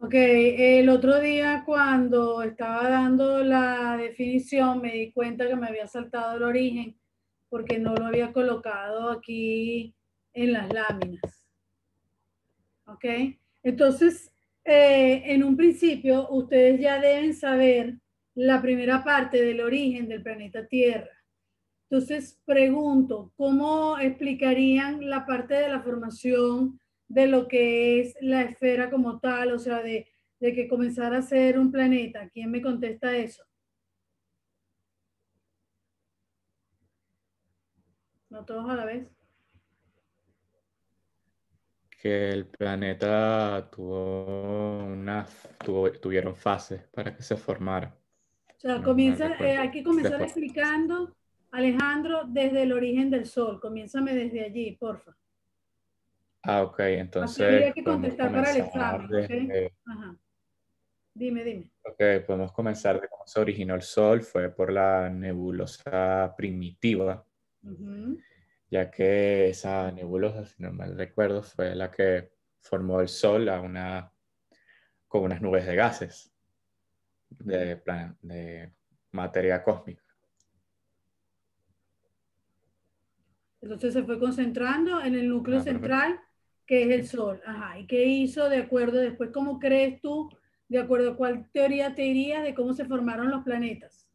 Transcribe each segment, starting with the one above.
Ok, el otro día cuando estaba dando la definición me di cuenta que me había saltado el origen porque no lo había colocado aquí en las láminas. Ok, entonces en un principio ustedes ya deben saber la primera parte del origen del planeta Tierra. Entonces pregunto, ¿cómo explicarían la parte de la formación de lo que es la esfera como tal? O sea, de que comenzara a ser un planeta. ¿Quién me contesta eso? No todos a la vez. Que el planeta tuvieron fases para que se formara. O sea, No me comienza, recuerdo. hay que comenzar Después. explicando, Alejandro, desde el origen del Sol. Comiénzame desde allí, porfa. Ah, ok, Así habría entonces que podemos contestar para el comenzar examen, ¿ok? desde, Ajá. Dime, dime. ok, podemos comenzar de cómo se originó el Sol. Fue por la nebulosa primitiva, Ujú. ya que esa nebulosa, si no mal recuerdo, fue la que formó el Sol con unas nubes de gases, de materia cósmica. Entonces se fue concentrando en el núcleo Ah, perfecto. central, que es el Sol. Ajá. ¿Y qué hizo de acuerdo después? ¿Cómo crees tú, de acuerdo a cuál teoría te irías de cómo se formaron los planetas?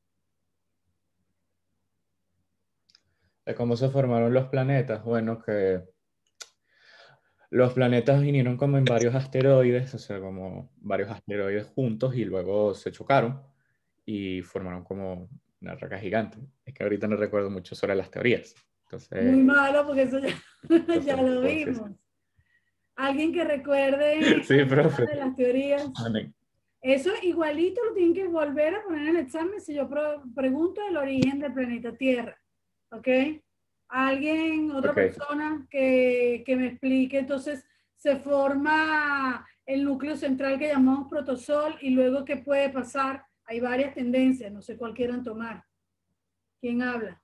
¿De cómo se formaron los planetas? Bueno, que los planetas vinieron como en varios asteroides, o sea, como varios asteroides juntos y luego se chocaron y formaron como una roca gigante. Es que ahorita no recuerdo mucho sobre las teorías. Muy Entonces, malo, porque eso ya, ya entonces no te lo puedo decir. vimos. ¿Alguien que recuerde Sí, alguna profe. de las teorías? Amén. Eso igualito lo tienen que volver a poner en el examen si yo pregunto el origen del planeta Tierra. ¿Ok? ¿Alguien, otra Ok. persona que me explique? Entonces, se forma el núcleo central que llamamos protosol y luego, ¿qué puede pasar? Hay varias tendencias, no sé cuál quieran tomar. ¿Quién habla?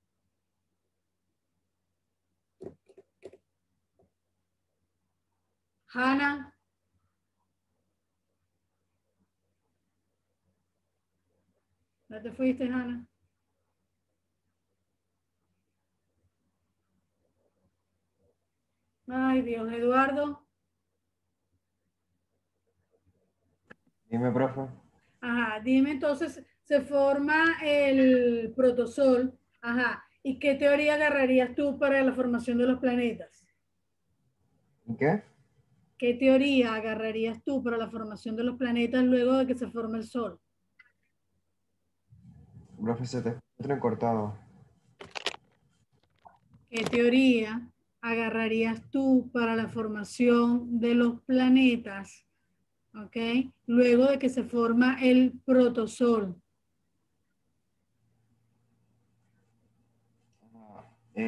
Hanna, ¿no te fuiste, Hanna? Ay, Dios, Eduardo. Dime, profe. Ajá, dime entonces, se forma el protosol. Ajá, ¿y qué teoría agarrarías tú para la formación de los planetas? ¿Y qué? ¿Qué teoría agarrarías tú para la formación de los planetas luego de que se forme el Sol? Profe, se te encuentra entrecortado. ¿Qué teoría agarrarías tú para la formación de los planetas? ¿Ok? Luego de que se forma el protosol. Ah,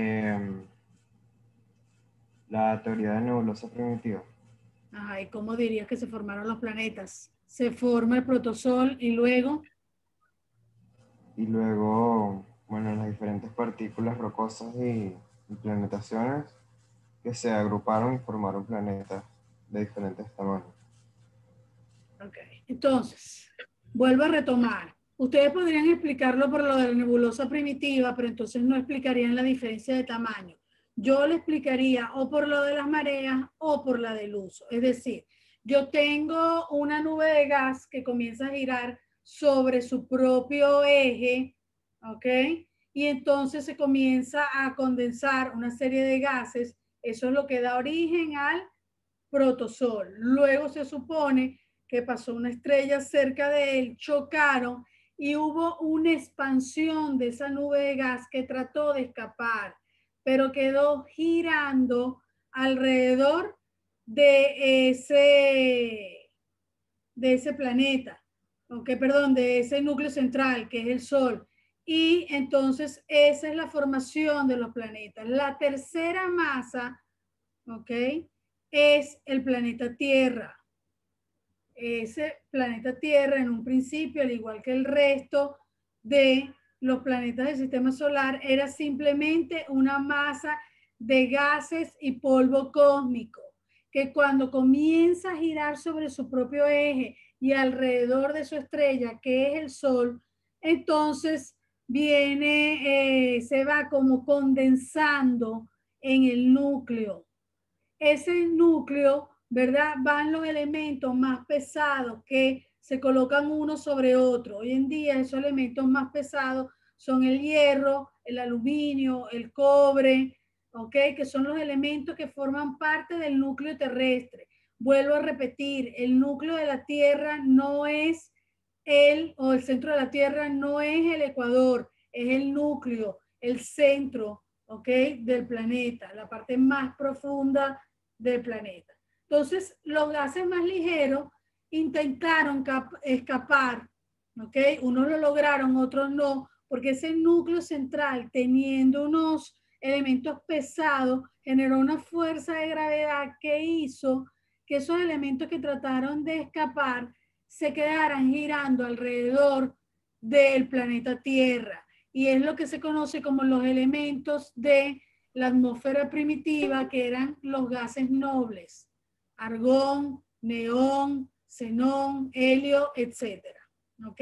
la teoría de nebulosa primitiva. Ajá, ¿y cómo dirías que se formaron los planetas? Se forma el protosol y luego, Y luego, bueno, las diferentes partículas rocosas y implementaciones que se agruparon y formaron planetas de diferentes tamaños. ok. Entonces, vuelvo a retomar. Ustedes podrían explicarlo por lo de la nebulosa primitiva, pero entonces no explicarían la diferencia de tamaño. Yo le explicaría o por lo de las mareas o por la del uso. Es decir, yo tengo una nube de gas que comienza a girar sobre su propio eje, ¿ok? Y entonces se comienza a condensar una serie de gases. Eso es lo que da origen al protosol. Luego se supone que pasó una estrella cerca de él, chocaron y hubo una expansión de esa nube de gas que trató de escapar, pero quedó girando alrededor de ese planeta, okay, perdón, de ese núcleo central que es el Sol. Y entonces esa es la formación de los planetas. La tercera masa, ¿ok? Es el planeta Tierra. Ese planeta Tierra en un principio, al igual que el resto de los planetas del sistema solar, era simplemente una masa de gases y polvo cósmico. que cuando comienza a girar sobre su propio eje y alrededor de su estrella, que es el Sol, entonces viene, se va como condensando en el núcleo. Ese núcleo, ¿verdad? Van los elementos más pesados que se colocan uno sobre otro. Hoy en día esos elementos más pesados son el hierro, el aluminio, el cobre, ¿ok? Que son los elementos que forman parte del núcleo terrestre. Vuelvo a repetir, el núcleo de la Tierra no es o el centro de la Tierra no es el ecuador, es el núcleo, el centro, ¿ok? Del planeta, la parte más profunda del planeta. Entonces, los gases más ligeros intentaron escapar, ¿ok? Unos lo lograron, otros no, porque ese núcleo central, teniendo unos elementos pesados, generó una fuerza de gravedad que hizo que esos elementos que trataron de escapar se quedaran girando alrededor del planeta Tierra. Y es lo que se conoce como los elementos de la atmósfera primitiva, que eran los gases nobles: argón, neón, xenón, helio, etcétera. ¿Ok?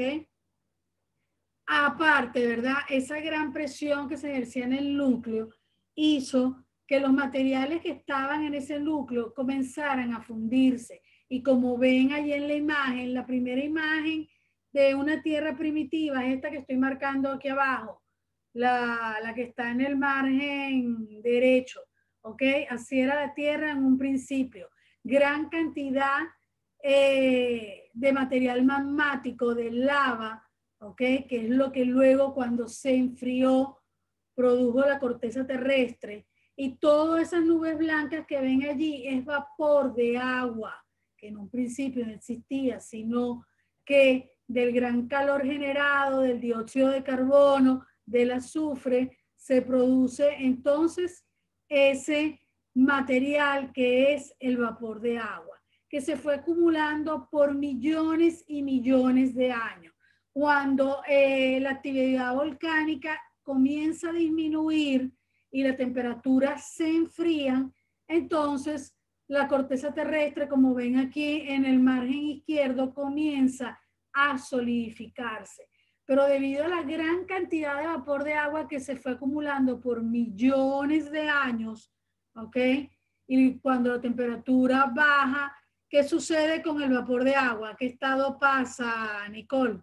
Aparte, ¿verdad? Esa gran presión que se ejercía en el núcleo hizo que los materiales que estaban en ese núcleo comenzaran a fundirse. Y como ven allí en la imagen, la primera imagen de una Tierra primitiva es esta que estoy marcando aquí abajo, la que está en el margen derecho, ¿ok? Así era la Tierra en un principio. Gran cantidad de material magmático, de lava, ¿ok? Que es lo que luego, cuando se enfrió, produjo la corteza terrestre. Y todas esas nubes blancas que ven allí es vapor de agua, que en un principio no existía, sino que del gran calor generado, del dióxido de carbono, del azufre, se produce entonces ese material que es el vapor de agua, que se fue acumulando por millones y millones de años. Cuando la actividad volcánica comienza a disminuir y la temperatura se enfría, entonces la corteza terrestre, como ven aquí en el margen izquierdo, comienza a solidificarse. Pero debido a la gran cantidad de vapor de agua que se fue acumulando por millones de años, ¿ok? Y cuando la temperatura baja, ¿qué sucede con el vapor de agua? ¿Qué estado pasa, Nicole?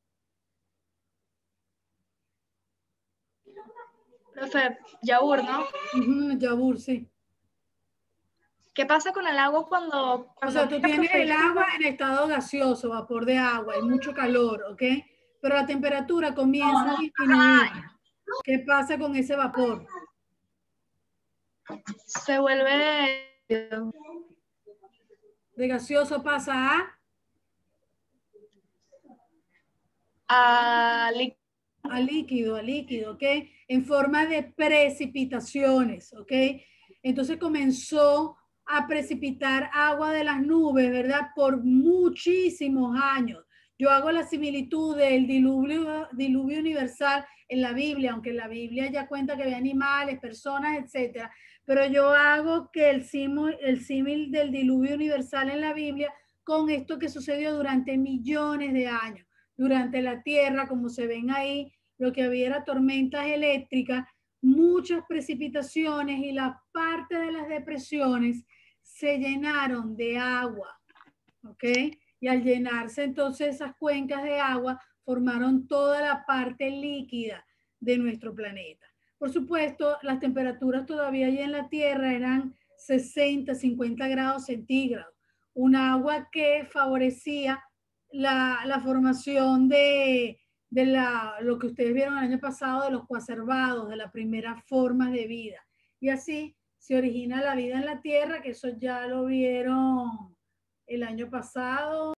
Profe, Yaur, ¿no? Yabur, sí. ¿Qué pasa con el agua cuando O sea, tú baja, tienes profe? el agua en estado gaseoso, vapor de agua, hay mucho calor, ¿ok? Pero la temperatura comienza a disminuir. ¿Qué pasa con ese vapor? Se vuelve De gaseoso pasa a a líquido, ¿ok? En forma de precipitaciones, ¿ok? Entonces comenzó a precipitar agua de las nubes, ¿verdad? Por muchísimos años. Yo hago la similitud del diluvio universal en la Biblia, aunque en la Biblia ya cuenta que había animales, personas, etcétera. Pero yo hago que el símil del diluvio universal en la Biblia con esto que sucedió durante millones de años. Durante la Tierra, como se ven ahí, lo que había era tormentas eléctricas, muchas precipitaciones, y la parte de las depresiones se llenaron de agua, ¿ok? Y al llenarse entonces esas cuencas de agua, formaron toda la parte líquida de nuestro planeta. Por supuesto, las temperaturas todavía allí en la Tierra eran 60, 50 grados centígrados. Un agua que favorecía la formación de lo que ustedes vieron el año pasado, de los coacervados, de las primeras formas de vida. Y así se origina la vida en la Tierra, que eso ya lo vieron el año pasado.